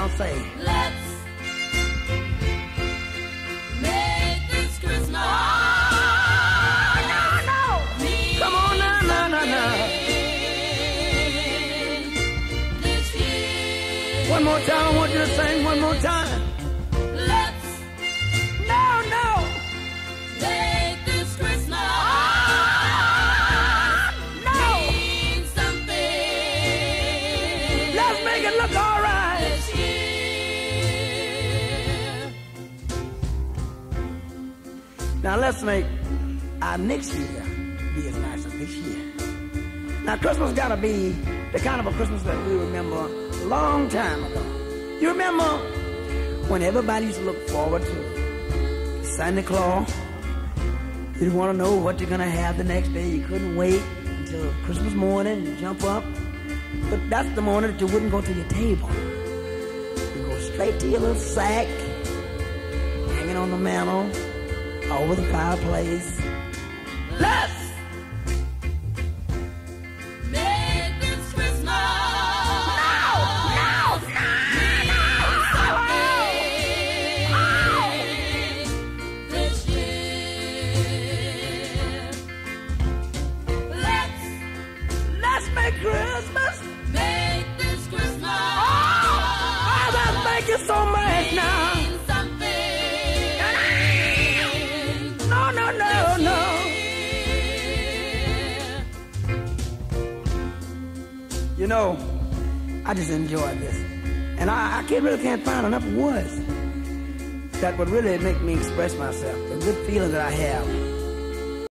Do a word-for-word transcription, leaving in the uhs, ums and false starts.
I'll say. Let's make this Christmas. Oh, no, no. Come on now, no, no, no. This year. One more time, I want you to sing one more time. Let's No, no. make this Christmas. No. Mean something. Let's make it look all right. This year. Now let's make our next year be as nice as this year. Now Christmas gotta be the kind of a Christmas that we remember a long time ago. You remember when everybody used to look forward to Santa Claus? You didn't want to know what you're gonna have the next day. You couldn't wait until Christmas morning and jump up. But that's the morning that you wouldn't go to your table. You go straight to your little sack, hanging on the mantle, over the fireplace. Let's Make this Christmas. no, no, no, This year. Let's let's make Christmas. make this Christmas. Oh, let's make it so much now. Mean something. No, no, no, no. You know, I just enjoy this, and I, I can't really can't find enough words that would really make me express myself. The good feeling that I have